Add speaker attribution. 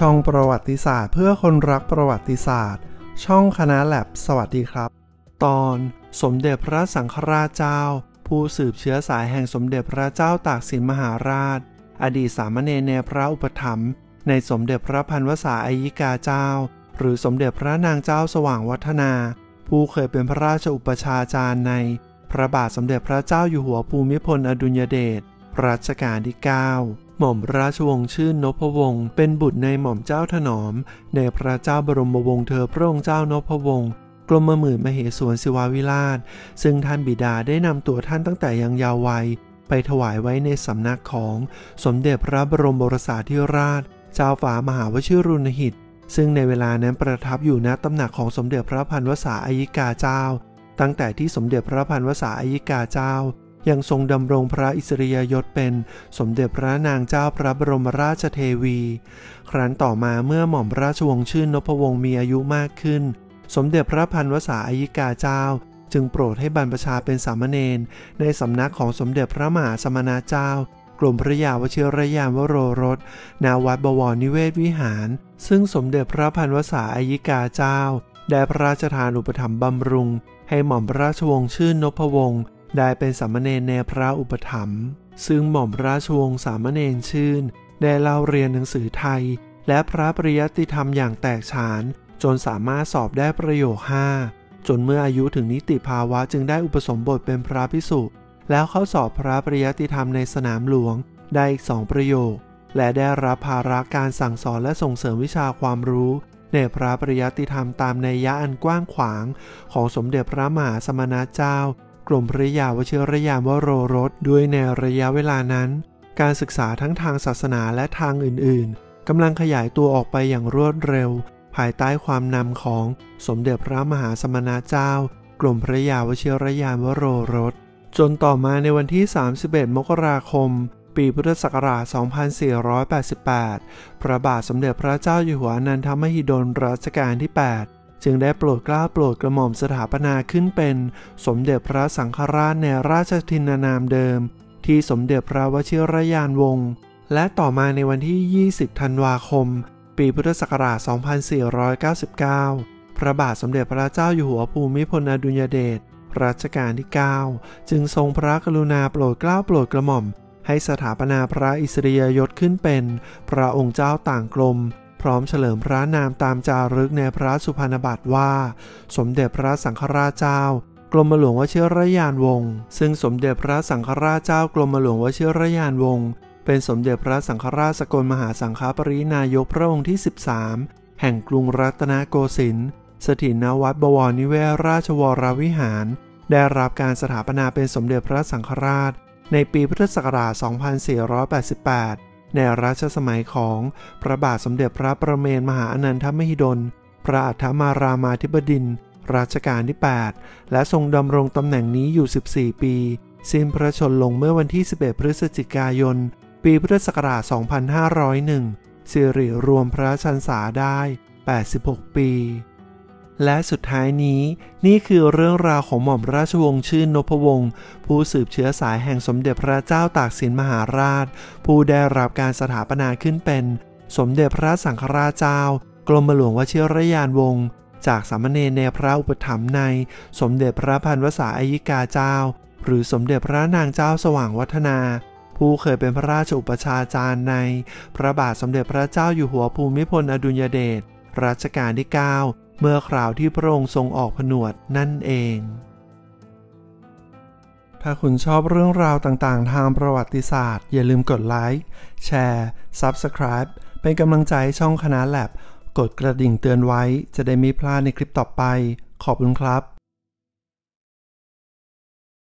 Speaker 1: ช่องประวัติศาสตร์เพื่อคนรักประวัติศาสตร์ช่องคณะแลบสวัสดีครับตอนสมเด็จพระสังฆราชเจ้าผู้สืบเชื้อสายแห่งสมเด็จพระเจ้าตากสินมหาราชอดีตสามเณรในพระอุปถัมภ์ในสมเด็จพระพันวษาอัยยิกาเจ้าหรือสมเด็จพระนางเจ้าสว่างวัฒนาผู้เคยเป็นพระราชอุปชฌาย์ในพระบาทสมเด็จพระเจ้าอยู่หัวภูมิพลอดุลยเดชรัชกาลที่ 9หม่อมราชวงศ์ชื่นนพวงศ์เป็นบุตรในหม่อมเจ้าถนอมในพระเจ้าบรมวงศ์เธอพระองค์เจ้านพวงศ์กรมหมื่นมเหสวนศิวาวิราชซึ่งท่านบิดาได้นำตัวท่านตั้งแต่ยังเยาว์วัยไปถวายไว้ในสำนักของสมเด็จพระบรมโอรสาธิราชเจ้าฟ้ามหาวชิรุณหิตซึ่งในเวลานั้นประทับอยู่ณตำหนักของสมเด็จพระพันวษาอัยยิกาเจ้าตั้งแต่ที่สมเด็จพระพันวษาอัยยิกาเจ้ายังทรงดำรงพระอิสริยยศเป็นสมเด็จพระนางเจ้าพระบรมราชเทวีครั้นต่อมาเมื่อหม่อมราชวงศ์ชื่นนพวงศ์มีอายุมากขึ้นสมเด็จพระพันวษาอัยยิกาเจ้าจึงโปรดให้บรรพชาเป็นสามเณรในสำนักของสมเด็จพระมหาสมณเจ้ากรมพระยาวชิรยานวโรรสณวัดบวรนิเวศวิหารซึ่งสมเด็จพระพันวษาอัยยิกาเจ้าได้พระราชทานอุปถัมภ์บำรุงให้หม่อมราชวงศ์ชื่นนพวงศ์ได้เป็นสามเณรในพระอุปถัมภ์ซึ่งหม่อมราชวงศ์สามเณรชื่นได้เล่าเรียนหนังสือไทยและพระปริยัติธรรมอย่างแตกฉานจนสามารถสอบได้ประโยค 5จนเมื่ออายุถึงนิติภาวะจึงได้อุปสมบทเป็นพระภิกษุแล้วเข้าสอบพระปริยัติธรรมในสนามหลวงได้อีก2ประโยคและได้รับภาระการสั่งสอนและส่งเสริมวิชาความรู้ในพระปริยัติธรรมตามนัยยะอันกว้างขวางของสมเด็จพระมหาสมณเจ้ากรมพระยาวชิรยานวโรรสด้วยในระยะเวลานั้นการศึกษาทั้งทางศาสนาและทางอื่นๆกำลังขยายตัวออกไปอย่างรวดเร็วภายใต้ความนำของสมเด็จพระมหาสมณเจ้ากรมพระยาวชิรยานวโรรสจนต่อมาในวันที่31 มกราคมปีพุทธศักราช 2488 พระบาทสมเด็จพระเจ้าอยู่หัวอนันทมหิดลรัชกาลที่ 8 จึงได้โปรดเกล้าโปรดกระหม่อมสถาปนาขึ้นเป็นสมเด็จพระสังฆราชในราชทินนามเดิมที่สมเด็จพระวชิรยานวงศ์และต่อมาในวันที่ 20 ธันวาคมปีพุทธศักราช 2499 พระบาทสมเด็จพระเจ้าอยู่หัวภูมิพลอดุลยเดชรัชกาลที่ 9 จึงทรงพระกรุณาโปรดเกล้าโปรดกระหม่อมให้สถาปนาพระอิสริยยศขึ้นเป็นพระองค์เจ้าต่างกรมพร้อมเฉลิมพระนามตามจารึกในพระสุพรรณบัตรว่าสมเด็จพระสังฆราชเจ้ากรมหลวงวชิรยานวงศ์ซึ่งสมเด็จพระสังฆราชเจ้ากรมหลวงวชิรยานวงศ์เป็นสมเด็จพระสังฆราชสกลมหาสังฆปรินายกพระองค์ที่ 13 แห่งกรุงรัตนโกสินทร์สถิตณวัดบวรนิเวศราชวรวิหารได้รับการสถาปนาเป็นสมเด็จพระสังฆราชในปีพุทธศักราช 2488 ในรัชสมัยของพระบาทสมเด็จพระประเมนมหาอนันทมหิดลพระอัฏฐมารามาธิบดินทร์รัชกาลที่ 8 และทรงดำรงตำแหน่งนี้อยู่ 14 ปีสิ้นพระชนม์ลงเมื่อวันที่ 11 พฤศจิกายน ปีพุทธศักราช 2501 สิริรวมพระชรรษาได้ 86 ปีและสุดท้ายนี้นี่คือเรื่องราวของหม่อมราชวงศ์ชื่นนพวงศ์ผู้สืบเชื้อสายแห่งสมเด็จพระเจ้าตากสินมหาราชผู้ได้รับการสถาปนาขึ้นเป็นสมเด็จพระสังฆราชเจ้ากรมหลวงวชิรยานวงศ์จากสามเณรในพระอุปถัมภ์ในสมเด็จพระพันวษาอัยยิกาเจ้าหรือสมเด็จพระนางเจ้าสว่างวัฒนาผู้เคยเป็นพระราชอุปชฌาย์ในพระบาทสมเด็จพระเจ้าอยู่หัวภูมิพลอดุลยเดชรัชกาลที่ 9เมื่อคราวที่พระองค์ทรงออกผนวดนั่นเองถ้าคุณชอบเรื่องราวต่างๆทางประวัติศาสตร์อย่าลืมกดไลค์แชร์ Subscribe เป็นกำลังใจให้ช่องคณะแลบกดกระดิ่งเตือนไว้จะได้ไม่พลาดในคลิปต่อไปขอบคุณครับ